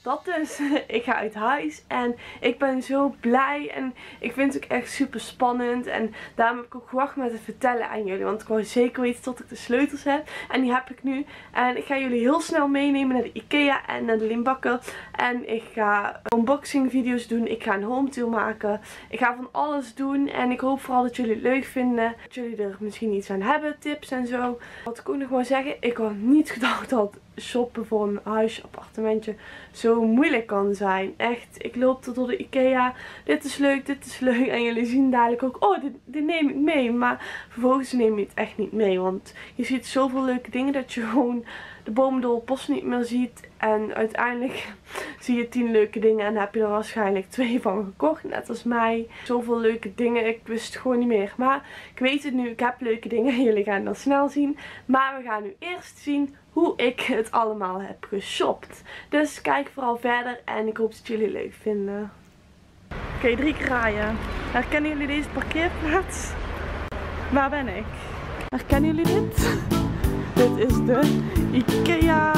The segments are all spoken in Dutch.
dat dus. Ik ga uit huis en ik ben zo blij en ik vind het ook echt super spannend. En daarom heb ik ook gewacht met het vertellen aan jullie. Want ik wou zeker weten tot ik de sleutels heb. En die heb ik nu. En ik ga jullie heel snel meenemen naar de IKEA en naar de Limbakker. En ik ga unboxing video's doen. Ik ga een home tour maken. Ik ga van alles doen. En ik hoop vooral dat jullie het leuk vinden. Dat jullie er misschien iets aan hebben. Tips en zo. Wat ik ook nog wil zeggen. Ik had niet gedacht dat shoppen voor een huisje, appartementje zo moeilijk kan zijn. Echt, ik loop tot door de IKEA. Dit is leuk, dit is leuk. En jullie zien dadelijk ook, oh, dit neem ik mee. Maar vervolgens neem je het echt niet mee. Want je ziet zoveel leuke dingen dat je gewoon de boom door het bos niet meer ziet. En uiteindelijk zie je 10 leuke dingen en heb je er waarschijnlijk 2 van gekocht. Net als mij. Zoveel leuke dingen. Ik wist het gewoon niet meer. Maar ik weet het nu. Ik heb leuke dingen. Jullie gaan dat snel zien. Maar we gaan nu eerst zien hoe ik het allemaal heb geshopt. Dus kijk vooral verder en ik hoop dat jullie het leuk vinden. Oké, 3 kraaien. Herkennen jullie deze parkeerplaats? Waar ben ik? Herkennen jullie dit? Dit is de IKEA.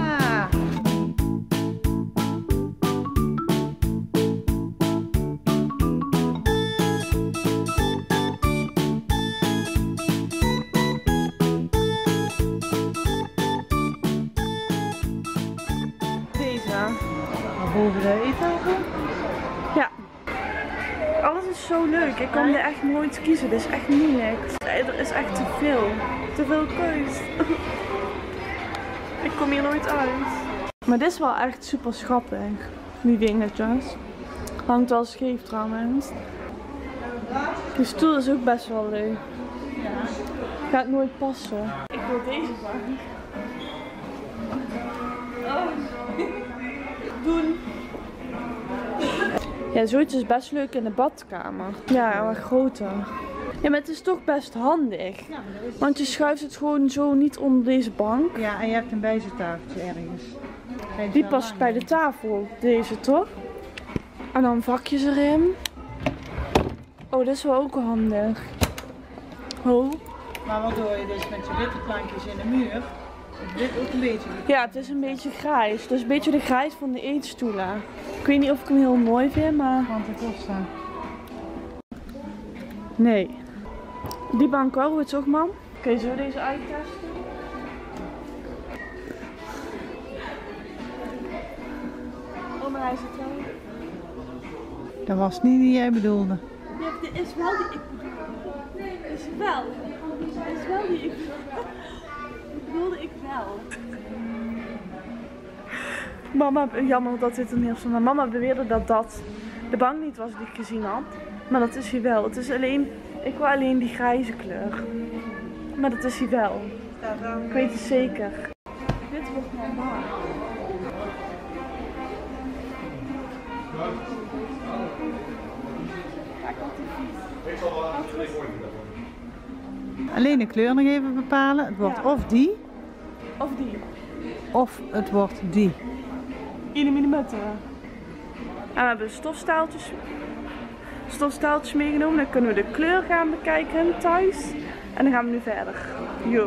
Boven de eettafel? Ja. Alles is zo leuk. Ik kan er echt nooit kiezen. Dit is echt moeilijk. Er is echt te veel. Te veel keus. Ik kom hier nooit uit. Maar dit is wel echt super schattig. Die dingetjes. Hangt wel scheef trouwens. Die stoel is ook best wel leuk. Gaat nooit passen. Ik wil deze bank. Doen. Ja, zoiets is best leuk in de badkamer. Ja, maar groter. Ja, maar het is toch best handig. Want je schuift het gewoon zo niet onder deze bank. Ja, en je hebt een bijzettafeltje ergens. Die past bij de tafel, deze toch? En dan vakjes erin. Oh, dit is wel ook handig. Oh. Maar wat doe je dus met je witte plankjes in de muur? Dit ook een beetje. Ja, het is een beetje grijs. Dus een beetje de grijs van de eetstoelen. Ik weet niet of ik hem heel mooi vind, maar... Want het kost Nee. Die bank wel, hoe het ook, man? Kun je zo deze uittesten? Oh, maar hij zit wel. Dat was niet die jij bedoelde. Ja, dit is wel die ik bedoelde. Dit is wel. Dit is wel die ik bedoelde. Wilde ik wel. Mama, jammer dat dit er niet op stond. Maar mama beweerde dat dat de bank niet was die ik gezien had. Maar dat is hij wel. Het is alleen, ik wil alleen die grijze kleur. Maar dat is hij wel. Ik weet het zeker. Dit wordt normaal. Ik zal wel aan het Alleen de kleur nog even bepalen. Het wordt of die. Of die. Of het wordt die. In de millimeter. En we hebben stofstaaltjes meegenomen. Dan kunnen we de kleur gaan bekijken thuis. En dan gaan we nu verder. Yo.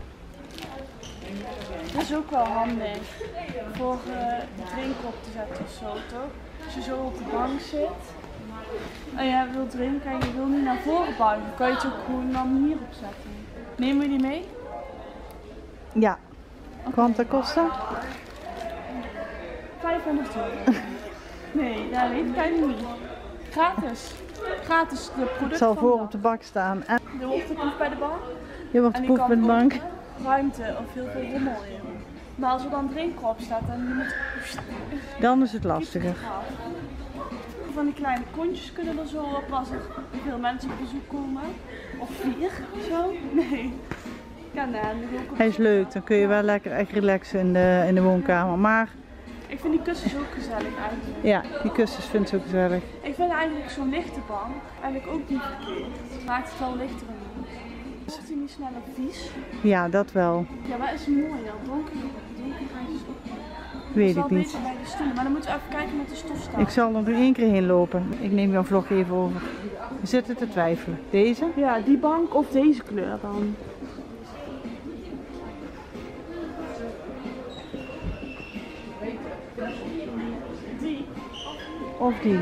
Dat is ook wel handig. Voor de drink op te zetten of zo, toch? Als je zo op de bank zit. En je wilt drinken en je wil niet naar voren buigen. Kan je het ook gewoon dan hierop zetten. Nemen we die mee? Ja. Want dat kost dat? 500 €. Nee, dat weet ik eigenlijk niet. Gratis. Gratis de producten. Het zal voor op de bak staan. En Je wordt de proef bij de bank. je wordt de proef bij de bank. Ruimte of heel veel rommel in. Maar als er dan drinken op staat en je moet... Dan is het lastiger. Van die kleine kontjes kunnen er zo op als er veel mensen op bezoek komen. Of 4 zo. Nee. Hij is leuk, dan kun je wel lekker echt relaxen in de woonkamer. Maar ik vind die kussens ook gezellig eigenlijk. ja, die kussens vind ik ook gezellig. Ik vind eigenlijk zo'n lichte bank eigenlijk ook niet verkeerd. Maakt het wel lichter in. Wordt hij niet sneller vies? Ja, dat wel. Ja, maar is mooi dan. Donker is ook. Weet ik niet. Beter bij de stoelen, maar dan moeten we even kijken met de stofstaal. Ik zal er nog 1 keer heen lopen. Ik neem jouw vlog even over. We zitten te twijfelen. Deze? Ja, die bank of deze kleur dan. Of die? Het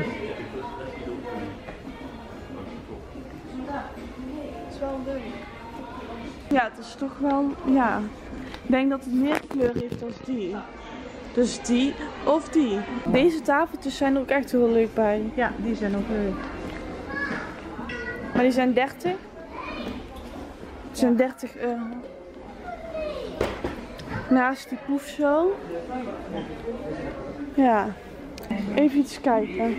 is wel leuk. Ja, het is toch wel, ja. Ik denk dat het meer kleur heeft dan die. Dus die of die. Deze tafeltjes zijn er ook echt heel leuk bij. Ja, die zijn ook leuk. Maar die zijn 30. Die zijn 30 €. Naast die poef zo. Ja. Even iets kijken.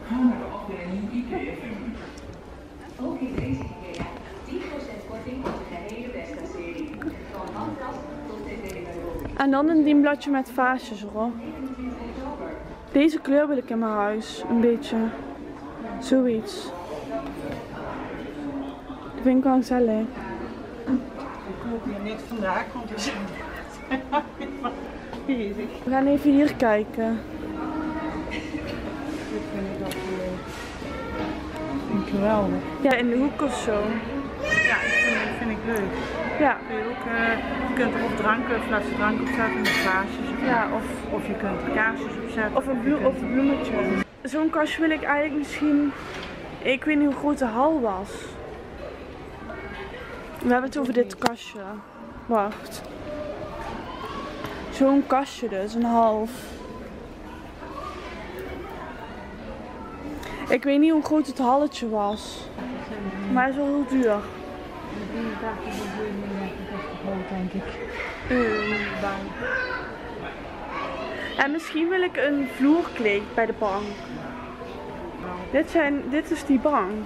Ook in deze IKEA 10% korting op de gehele Besta-serie. Van matras tot tv-meubel. En dan een dienbladje met vaasjes erop. Deze kleur wil ik in mijn huis. Een beetje. Zoiets. Dat vind ik wel gezellig. Ik koop hier niks vandaag, want die zijn bezig. We gaan even hier kijken. Dit vind ik ook leuk. Vind ik geweldig. Ja, in de hoek of zo. Ja, dat vind ik leuk. Ja. Kun je, ook, je kunt er of dranken, een flesje drank op zetten met vaasjes. Ja, Of je kunt er kaarsjes op zetten. of een bloemetje. Zo'n kastje wil ik eigenlijk misschien... Ik weet niet hoe groot de hal was. We hebben het over dit kastje. Wacht. Zo'n kastje dus, een half. Ik weet niet hoe groot het halletje was. Maar het is wel heel duur. Denk ik. En misschien wil ik een vloerkleed bij de bank. Dit is die bank.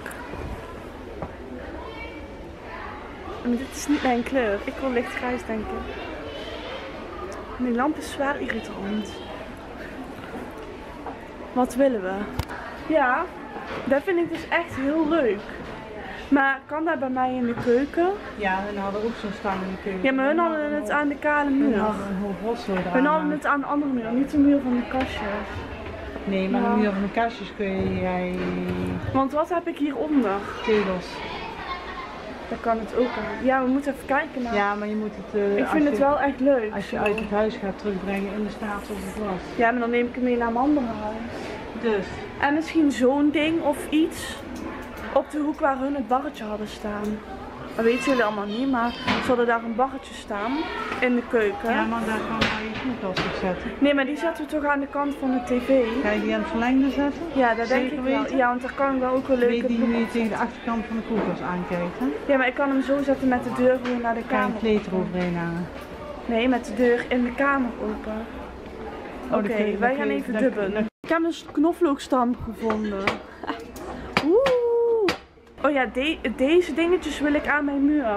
Maar dit is niet mijn kleur. Ik wil lichtgrijs denk ik. En die lamp is zwaar irritant. Wat willen we? Ja, dat vind ik dus echt heel leuk. Maar kan dat bij mij in de keuken? Ja, hun hadden ook zo'n stang in de keuken. Ja, maar hun hadden het aan de kale Hun muur. hadden een hoop rotzooi eraan. Hun hadden het aan de andere muur, niet de muur van de kastjes. Nee, maar Ja. de muur van de kastjes kun jij Want wat heb ik hieronder? tegels. Daar kan het ook aan. Ja, we moeten even kijken naar. Ja, maar je moet het... Ik als vind je- het wel echt leuk. Als je zo. uit het huis gaat terugbrengen in de staat zoals het was. Ja, maar dan neem ik hem mee naar mijn andere huis. Dus. En misschien zo'n ding of iets op de hoek waar hun het barretje hadden staan. Dat weten jullie allemaal niet, maar ze hadden daar een barretje staan in de keuken. Ja, maar daar kan je je koelkast op zetten. Nee, maar die zetten we toch aan de kant van de tv? Ga je die aan het verlengde zetten? Ja, dat denk Zeker ik wel. weten? Ja, want daar kan ik wel ook wel Weet leuke die hoe bloemen je op tegen de zetten. achterkant van de koelkast aankijkt, hè? Ja, maar ik kan hem zo zetten met de deur gewoon naar de Kan je kamer. een kleed eroverheen hangen. Nee, met de deur in de kamer open. Oké, wij gaan even dubben. Ik heb een knoflookstam gevonden. Oeh. Oh ja, deze dingetjes wil ik aan mijn muur.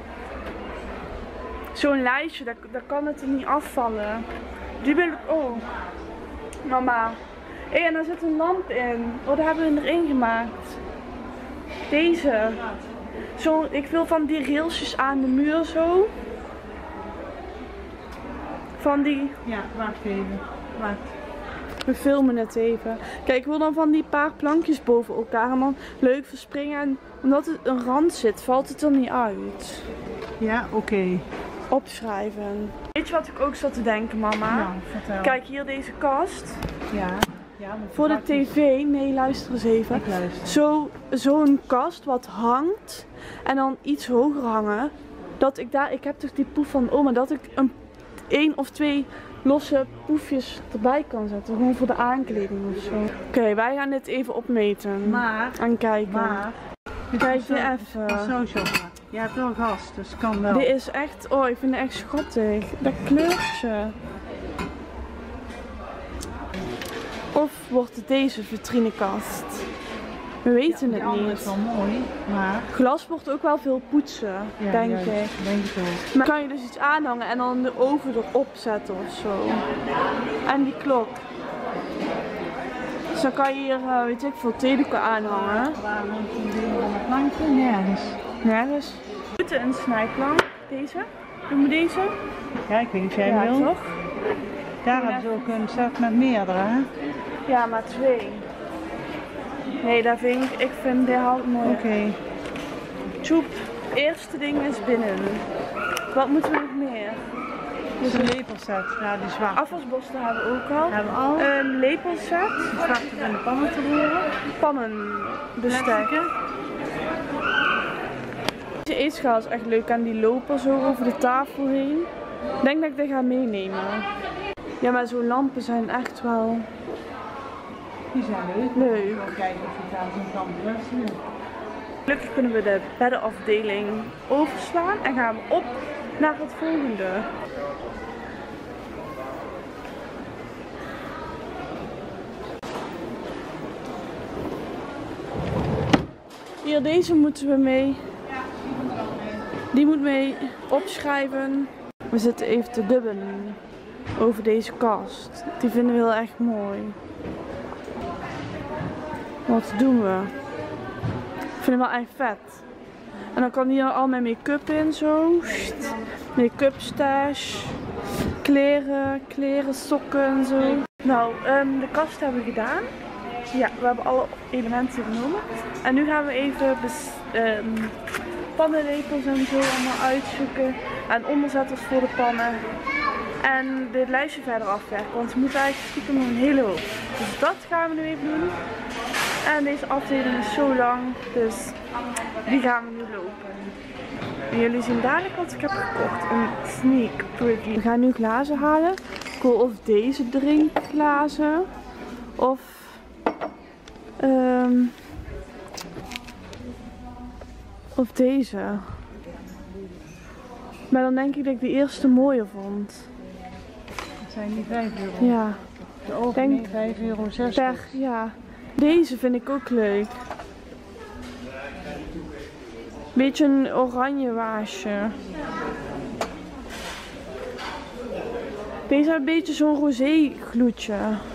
Zo'n lijstje, daar kan het er niet afvallen. Die wil ik ook. Mama. Hé, en daar zit een lamp in. Oh, daar hebben we erin gemaakt. Deze. Zo, ik wil van die railsjes aan de muur zo. Van die... Ja, wacht even. Wacht. We filmen het even. Kijk, ik wil dan van die paar plankjes boven elkaar en dan leuk verspringen. En omdat het een rand zit, valt het er niet uit. Ja, oké. Opschrijven. Weet je wat ik ook zat te denken, mama? Nou, vertel. Kijk, hier deze kast. Ja. Ja, maar Voor de praktisch. tv. Nee, luister eens even. Ik luister. Zo'n kast wat hangt. En dan iets hoger hangen. Dat ik daar... Ik heb toch die poef van oma. Dat ik één of twee losse poefjes erbij kan zetten. Gewoon voor de aankleding of zo. Oké, wij gaan dit even opmeten. Maar, En kijken. maar. Kijk zo- je even. Zo shoppen. Je hebt wel gas, dus het kan wel. Dit is echt... Oh, ik vind het echt schattig. Dat kleurtje. Of wordt het deze vitrinekast? We weten Die het andere niet. is wel mooi, maar... Glas wordt ook wel veel poetsen, Ja, denk juist, ik. denk ik ook. Maar kan je dus iets aanhangen en dan de oven erop zetten of zo. En die klok. Dus dan kan je hier, weet ik veel, theedoeken aanhangen. Waar hangt een ding van het plankje? Nergens. Nergens. We moeten een snijplank. Deze. Doen we deze? Ja, ik weet niet of jij Ja, wil. toch? Daar hebben ze ook een set met meerdere, hè? Ja, maar 2. Nee, daar vind ik vind dit hout mooi. Oké. Tjoep. Eerste ding is binnen. Wat moeten we nog meer? Dus een lepelset. Ja, die zwarte. Afwasborstel hebben we ook al. Hebben we al. Een lepelset. Die zwarte en de pannen te roeren. Pannenbestek. Deze eetschaal is echt leuk en die lopen zo over de tafel heen. Ik denk dat ik dit ga meenemen. Ja, maar zo'n lampen zijn echt wel Die zijn leuk. leuk. Even kijken of je daar zo'n kan beluisteren. Gelukkig kunnen we de beddenafdeling overslaan en gaan we op naar het volgende. Hier, deze moeten we mee. Die moet mee opschrijven. We zitten even te dubben over deze kast. Die vinden we heel erg mooi. Wat doen we? Ik vind hem wel echt vet. En dan kan hier al mijn make-up in zo. Make-up stash. Kleren, sokken en zo. Nou, de kast hebben we gedaan. Ja, we hebben alle elementen genomen. En nu gaan we even pannenlepels en zo allemaal uitzoeken. En onderzetters voor de pannen. En dit lijstje verder afwerken. Want we moeten eigenlijk stiekem nog een hele hoop. Dus dat gaan we nu even doen. En deze afdeling is zo lang. Dus die gaan we nu lopen. En jullie zien dadelijk wat ik heb gekocht. Een sneak preview. We gaan nu glazen halen. Ik wil of deze drinkglazen. Of deze. Maar dan denk ik dat ik de eerste mooier vond. Dat zijn die 5 euro. Ja. De opening 5,60 €. Ja. Deze vind ik ook leuk. Beetje een oranje waasje. Deze heeft een beetje zo'n rosé gloedje.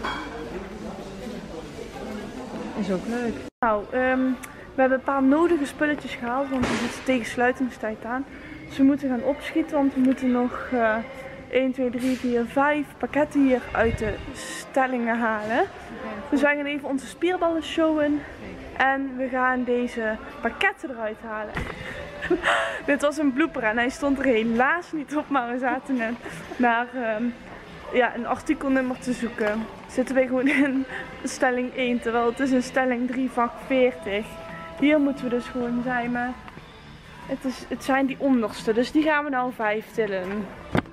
Is ook leuk. Nou, we hebben een paar nodige spulletjes gehaald, want we zitten tegen sluitingstijd aan. Dus we moeten gaan opschieten, want we moeten nog 1, 2, 3, 4, 5 pakketten hier uit de stellingen halen. Dus wij gaan even onze spierballen showen en we gaan deze pakketten eruit halen. Dit was een blooper en hij stond er helaas niet op, maar we zaten net naar een artikelnummer te zoeken. Zitten we gewoon in stelling 1, terwijl het is in stelling 3 vak 40. Hier moeten we dus gewoon zijn, maar het zijn die onderste, dus die gaan we nou 5 tillen.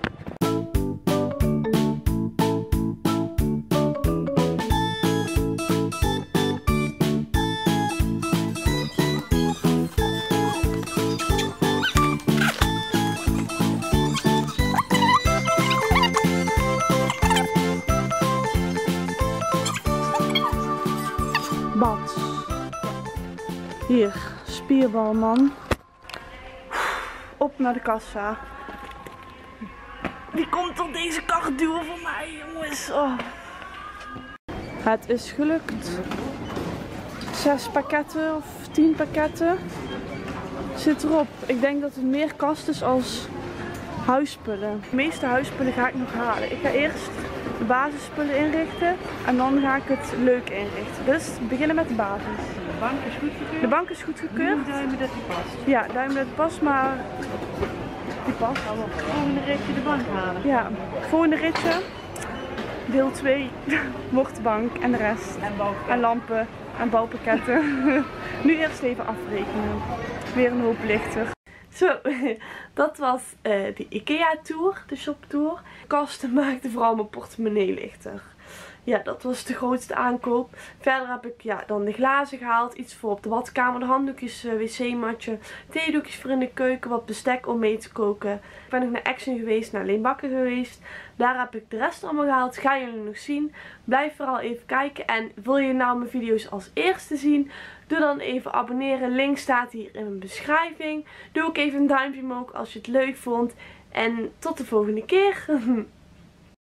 Bad. Hier, spierbalman. Op naar de kassa. Wie komt tot deze kar duwen voor mij, jongens? Oh. Het is gelukt. 6 pakketten of 10 pakketten zit erop. Ik denk dat het meer kast is als huisspullen. De meeste huisspullen ga ik nog halen. Ik ga eerst de basisspullen inrichten en dan ga ik het leuk inrichten. Dus we beginnen met de basis. De bank is goedgekeurd. De bank is goedgekeurd. Duimen dat die past. Ja, duimen dat het past, maar die past. Volgende ritje de bank halen. Ja, volgende ritje. Deel 2 wordt de bank en de rest. En lampen en bouwpakketten. Nu eerst even afrekenen. Weer een hoop lichter. Zo, dat was de IKEA tour, de shoptour. Kasten maakte vooral mijn portemonnee lichter. Ja, dat was de grootste aankoop. Verder heb ik dan de glazen gehaald. Iets voor op de badkamer, de handdoekjes, wc-matje, theedoekjes voor in de keuken, wat bestek om mee te koken. Ik ben nog naar Action geweest, naar Leen Bakker geweest. Daar heb ik de rest allemaal gehaald. Gaan jullie nog zien. Blijf vooral even kijken. En wil je nou mijn video's als eerste zien? Doe dan even abonneren. Link staat hier in mijn beschrijving. Doe ook even een duimpje omhoog als je het leuk vond. En tot de volgende keer.